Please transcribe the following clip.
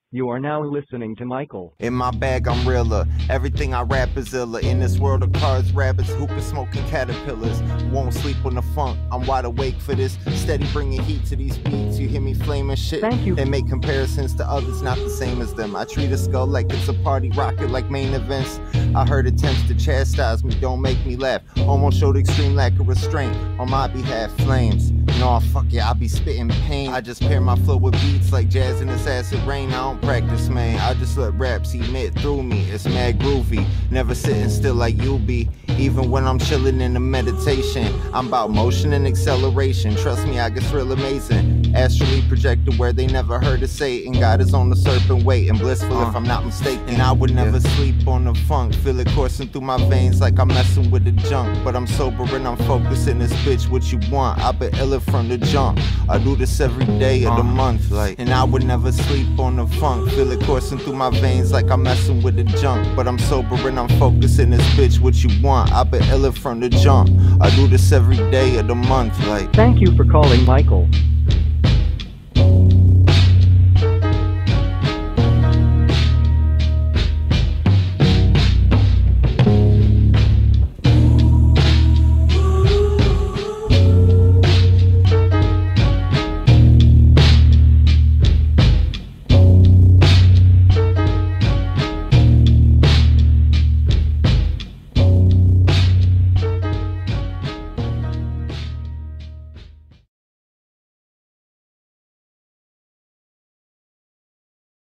You are now listening to Michael. In my bag, I'm realer. Everything I rap is iller. In this world of cards, rabbits, hookah smoking caterpillars. Won't sleep on the funk. I'm wide awake for this. Steady bringing heat to these beats. You hear me flaming shit? Thank you. And make comparisons to others not the same as them. I treat a skull like it's a party rocket, like main events. I heard attempts to chastise me, don't make me laugh. Almost showed extreme lack of restraint on my behalf. Flames. No, fuck yeah, I be spitting pain. I just pair my flow with beats like jazz in this acid rain. I don't practice, man. I just let raps emit through me. It's mad groovy. Never sitting still like you be. Even when I'm chilling in the meditation, I'm about motion and acceleration. Trust me, I get real amazing. Astrally projected where they never heard of Satan. God is on the serpent waiting, blissful if I'm not mistaken. And I would never sleep on the funk. Feel it coursing through my veins like I'm messing with the junk. But I'm sober and I'm focusing this bitch what you want. I've been iller from the jump. I do this every day of the month, like. And I would never sleep on the funk. Feel it coursing through my veins like I'm messing with the junk. But I'm sober and I'm focusing this bitch what you want. I've been iller from the jump. I do this every day of the month, like. Thank you for calling Michael.